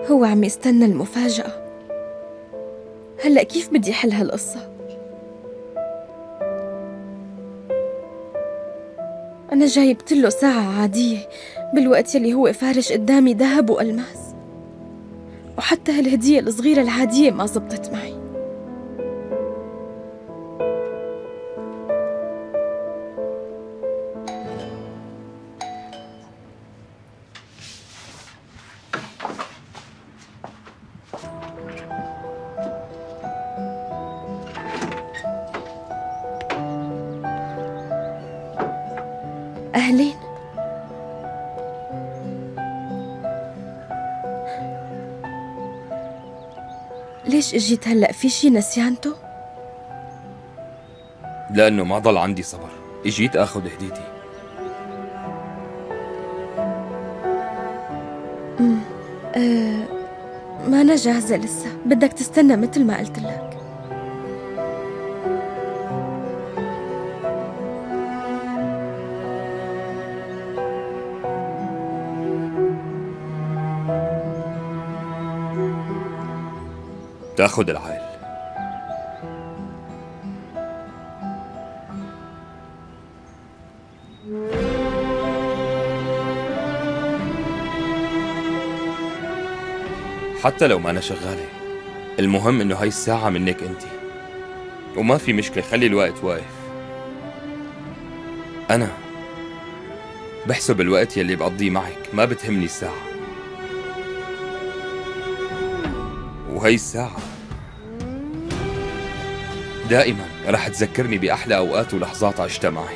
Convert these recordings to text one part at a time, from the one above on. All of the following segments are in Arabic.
هو عم يستنى المفاجأة. هلأ كيف بدي حل هالقصة؟ أنا جايبت له ساعة عادية بالوقت يلي هو فارش قدامي ذهب وألماس، وحتى هالهدية الصغيرة العادية ما زبطت معي. أهلين. ليش اجيت هلأ؟ في شي نسيانته؟ لأنه ما ضل عندي صبر، اجيت اخذ هديتي. ما أنا جاهزة لسه، بدك تستنى مثل ما قلت لك. تاخذ العائل. حتى لو ما أنا شغالة، المهم إنه هاي الساعة منك أنت، وما في مشكلة، خلي الوقت واقف. أنا بحسب الوقت يلي بقضيه معك، ما بتهمني الساعة. وهي الساعة دائما رح تذكرني بأحلى أوقات ولحظات عشتها معك.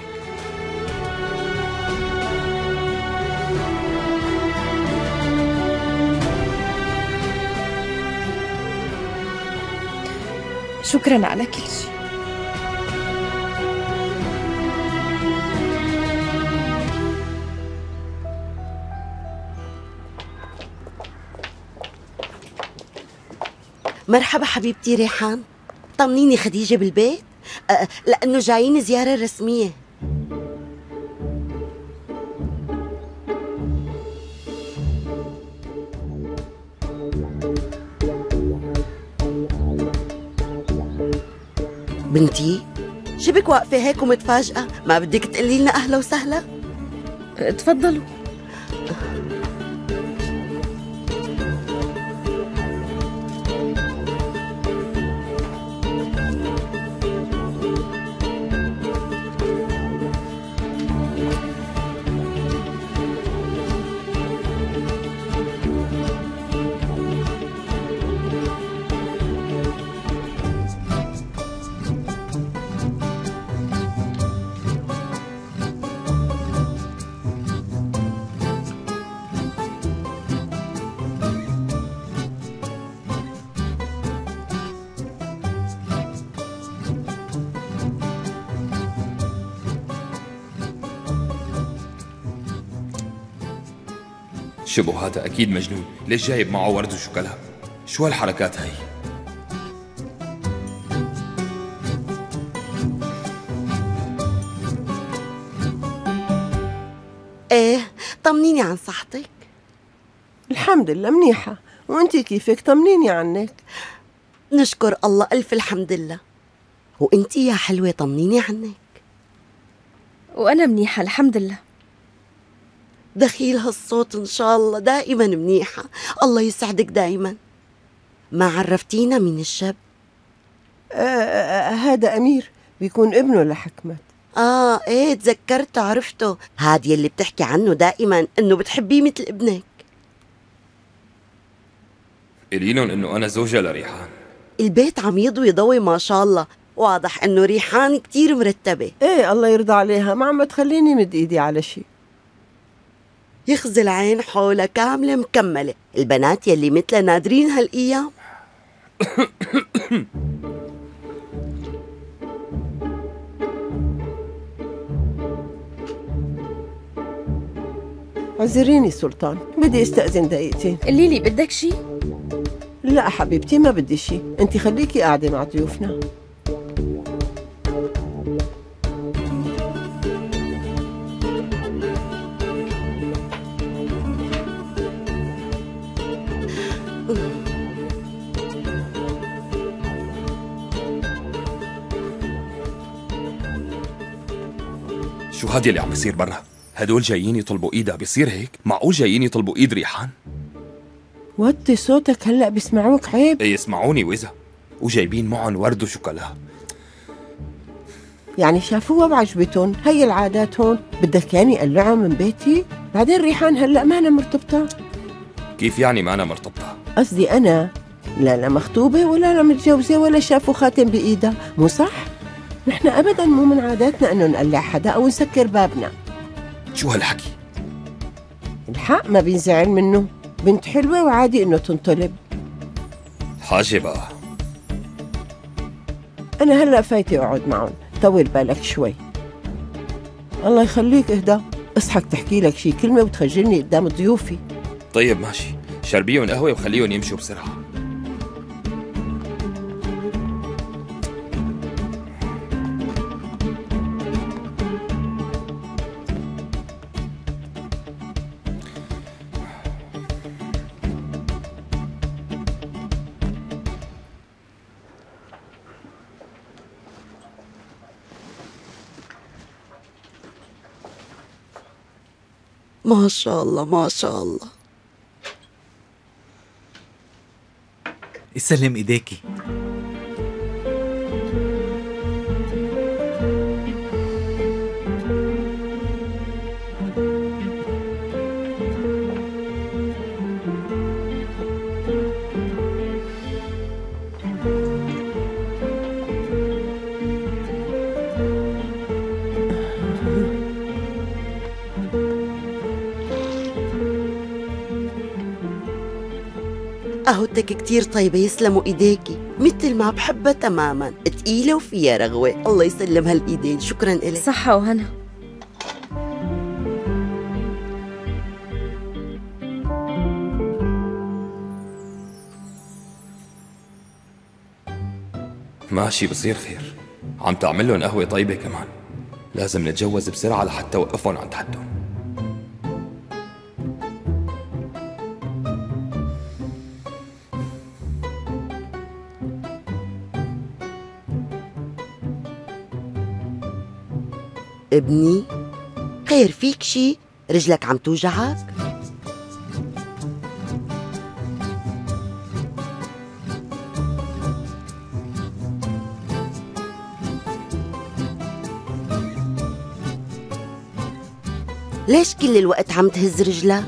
شكراً على كل شيء. مرحبا حبيبتي ريحان، طمنيني خديجة بالبيت؟ لأنه جايين زيارة رسمية. بنتي شبك واقفة هيك ومتفاجئة؟ ما بدك تقولي لنا أهلا وسهلا؟ تفضلوا. شبو هذا أكيد مجنون، ليش جايب معه ورد وشوكولا؟ شو هالحركات هاي؟ ايه طمنيني عن صحتك. الحمد لله منيحة، وانتي كيفك؟ طمنيني عنك. نشكر الله ألف الحمد لله. وانتي يا حلوة طمنيني عنك. وأنا منيحة الحمد لله. دخيل هالصوت إن شاء الله دائما منيحة، الله يسعدك دائما. ما عرفتينا من الشاب؟ هذا أمير، بيكون ابنه لحكمت. ايه تذكرته عرفته، هاد يلي بتحكي عنه دائما انه بتحبيه مثل ابنك. قليلن انه انا زوجة لريحان. البيت عم يضوي ضوي ما شاء الله، واضح انه ريحان كتير مرتبة. ايه الله يرضى عليها، ما عم تخليني مد ايدي على شيء. يخزي العين حولها كاملة مكملة، البنات يلي مثلها نادرين هالأيام. اعذريني سلطان، بدي استأذن دقيقتين. قولي لي بدك شي؟ لا حبيبتي ما بدي شي، انت خليكي قاعدة مع ضيوفنا. شو هادي اللي عم بيصير برا؟ هدول جايين يطلبوا ايدها، بيصير هيك؟ معقول جايين يطلبوا ايد ريحان؟ وطي صوتك هلأ بيسمعوك، عيب. ايه يسمعوني وإذا، وجايبين معهم ورد وشوكولا. يعني شافوها وعجبتهم، هي العادات هون، بدك يعني قلعهم من بيتي؟ بعدين ريحان هلأ ما أنا مرتبطة. كيف يعني ما أنا مرتبطة؟ قصدي أنا لا مخطوبة ولا متجوزة ولا شافوا خاتم بإيدها، مو صح؟ نحن أبداً مو من عاداتنا أنه نقلع حدا أو نسكر بابنا. شو هالحكي؟ الحق ما بينزعل منه، بنت حلوة وعادي إنه تنطلب. حاجة بقى. أنا هلأ فايتة أقعد معهم، طول بالك شوي. الله يخليك اهدى، اصحك تحكي لك شي كلمة وتخجلني قدام ضيوفي. طيب ماشي، شربيهم قهوة وخليهم يمشوا بسرعة. ما شاء الله ما شاء الله. يسلم ايديكي. قهوتك كتير طيبة، يسلموا ايديكي، مثل ما بحبها تماما، تقيلة وفيها رغوة. الله يسلم هالايدين، شكرا إلك. صحة وهنا. ماشي بصير خير، عم تعمل لهم قهوة طيبة كمان. لازم نتجوز بسرعة لحتى وقفهم عند حدهم. ابني خير فيك شي؟ رجلك عم توجعك؟ ليش كل الوقت عم تهز رجلك؟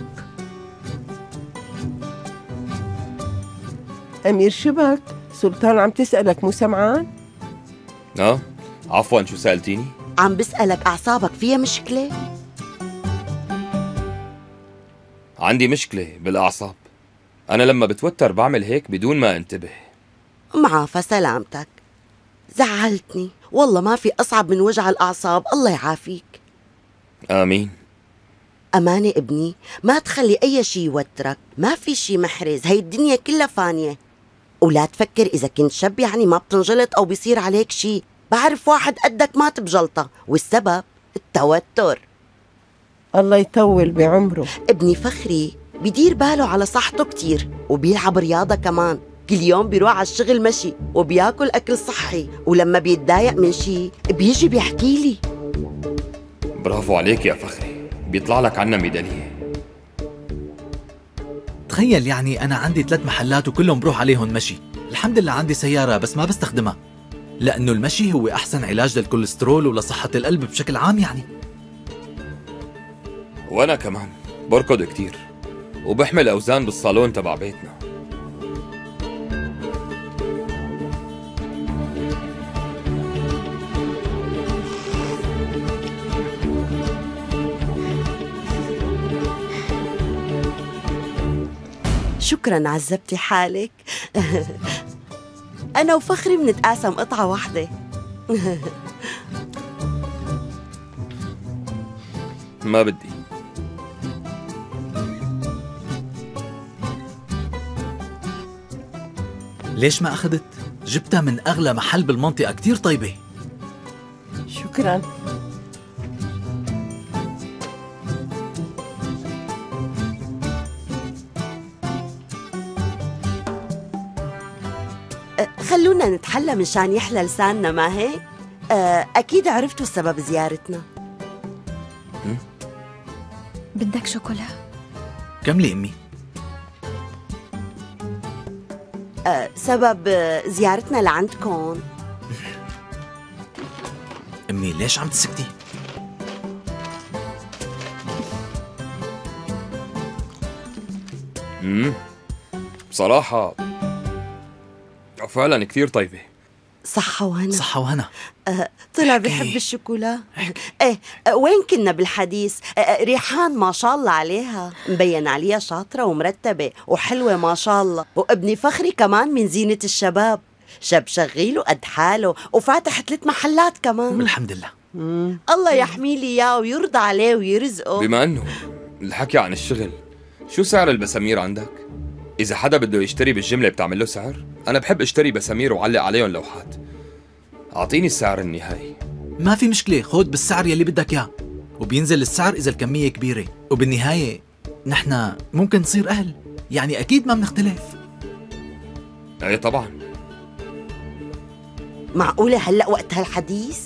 أمير شبك؟ سلطان عم تسألك، مو سمعان؟ عفوا، شو سألتيني؟ عم بسألك أعصابك فيها مشكلة؟ عندي مشكلة بالأعصاب. أنا لما بتوتر بعمل هيك بدون ما انتبه. معافى سلامتك. زعلتني والله، ما في أصعب من وجع الأعصاب، الله يعافيك. آمين. أمانة ابني، ما تخلي أي شي يوترك، ما في شي محرز، هاي الدنيا كلها فانية. ولا تفكر إذا كنت شاب يعني ما بتنجلط أو بيصير عليك شي. بعرف واحد قدك مات بجلطة، والسبب التوتر. الله يطول بعمره. ابني فخري بيدير باله على صحته كتير، وبيلعب رياضة كمان. كل يوم بيروح على الشغل مشي، وبياكل أكل صحي، ولما بيتضايق من شي بيجي بيحكي لي. برافو عليك يا فخري، بيطلع لك عنا ميدانية. تخيل يعني أنا عندي 3 محلات وكلهم بروح عليهم مشي. الحمد لله عندي سيارة بس ما بستخدمها، لأنه المشي هو أحسن علاج للكوليسترول ولصحة القلب بشكل عام يعني. وأنا كمان بركض كتير وبحمل أوزان بالصالون تبع بيتنا. شكراً، عذبتي حالك. أنا وفخري بنتقاسم قطعة واحدة. ما بدي. ليش ما أخذت؟ جبتها من أغلى محل بالمنطقة، كتير طيبة. شكراً. خلونا نتحلى مشان يحلى لساننا، ما هيك؟ أكيد عرفتوا سبب زيارتنا. بدك شوكولا؟ كملي أمي. سبب زيارتنا لعندكم. أمي ليش عم تسكتي؟ بصراحة فعلا كثير طيبة. صحة وهنا. صحة وهنا. طلع بحب الشوكولا. ايه وين كنا بالحديث؟ ريحان ما شاء الله عليها، مبين عليها شاطرة ومرتبة وحلوة ما شاء الله، وابني فخري كمان من زينة الشباب، شاب شغيل وقد حاله وفاتح 3 محلات كمان. الحمد لله. الله يحمي لي اياه ويرضى عليه ويرزقه. بما انه الحكي عن الشغل، شو سعر البسامير عندك؟ إذا حدا بده يشتري بالجملة بتعمل له سعر؟ أنا بحب اشتري بسامير وعلق عليهم لوحات. أعطيني السعر النهائي. ما في مشكلة، خود بالسعر يلي بدك إياه، وبينزل السعر إذا الكمية كبيرة، وبالنهاية نحن ممكن نصير أهل، يعني أكيد ما بنختلف. إيه طبعا. معقولة هلأ وقت هالحديث؟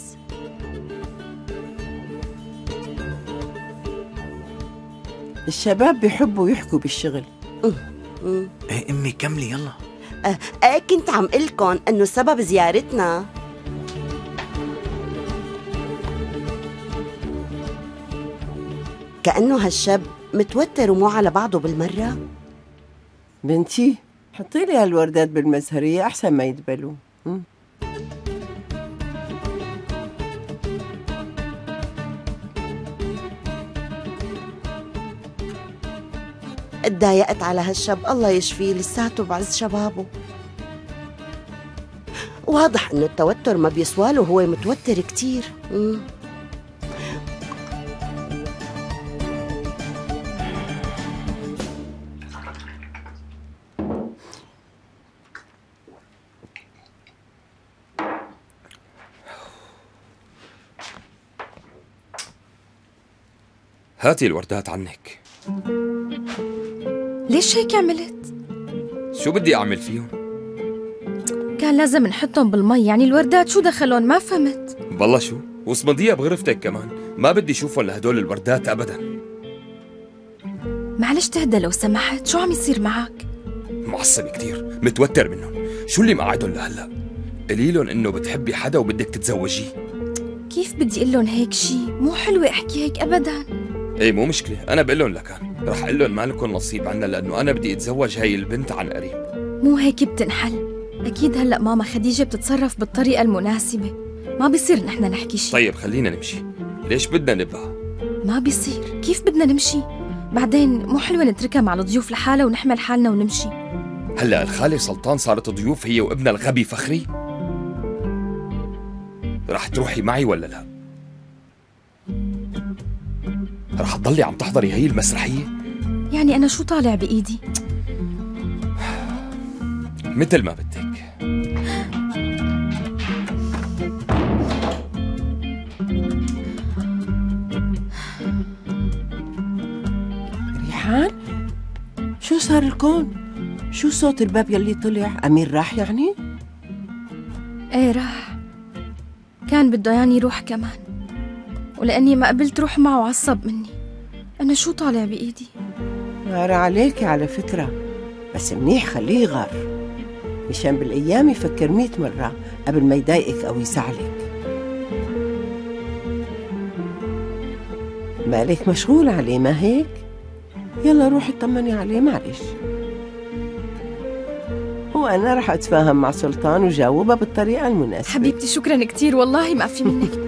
الشباب بيحبوا يحكوا بالشغل. إيه أمي كملي يلا. كنت عم قلكن انه سبب زيارتنا كأنه هالشاب متوتر ومو على بعضه بالمرة. بنتي حطي لي هالوردات بالمزهرية أحسن ما يدبلوا. اتضايقت على هالشاب، الله يشفيه، لساته بعز شبابه. واضح انه التوتر ما بيسواله، هو متوتر كتير. هاتي الوردات عنك. ليش هيك عملت؟ شو بدي أعمل فيهم؟ كان لازم نحطهم بالمي، يعني الوردات شو دخلون؟ ما فهمت. بالله شو؟ وصمديها بغرفتك كمان، ما بدي شوفهم لهدول الوردات أبدا. معلش تهدى لو سمحت، شو عم يصير معك؟ معصب كتير، متوتر منهم. شو اللي مقعدهم لهلا؟ قليلهم إنه بتحبي حدا وبدك تتزوجيه. كيف بدي اقول لهم هيك شيء؟ مو حلوة احكي هيك ابدا. ايه مو مشكلة، أنا بقول لهم لكان، رح أقول لهم ما لكم نصيب عنا لأنه أنا بدي أتزوج هاي البنت عن قريب. مو هيك بتنحل، أكيد هلأ ماما خديجة بتتصرف بالطريقة المناسبة، ما بيصير نحن نحكي شيء. طيب خلينا نمشي، ليش بدنا نبقى؟ ما بيصير، كيف بدنا نمشي؟ بعدين مو حلوة نتركها مع الضيوف لحالها ونحمل حالنا ونمشي. هلأ الخالة سلطان صارت ضيوف هي وابنها الغبي فخري؟ رح تروحي معي ولا لا؟ رح تضلي عم تحضري هي المسرحية؟ يعني أنا شو طالع بإيدي؟ مثل ما بدك. ريحان شو صار لكم؟ شو صوت الباب يلي طلع؟ أمير راح يعني؟ ايه راح، كان بده يعني يروح كمان، ولأني ما قبلت روح معه عصب مني. أنا شو طالع بإيدي؟ غار عليك على فكرة، بس منيح خليه يغار مشان بالأيام يفكر 100 مرة قبل ما يضايقك أو يزعلك. بالك مشغول عليه ما هيك؟ يلا روحي اطمني عليه معلش. وأنا رح أتفاهم مع سلطان وجاوبها بالطريقة المناسبة. حبيبتي شكرا كتير والله ما في منك.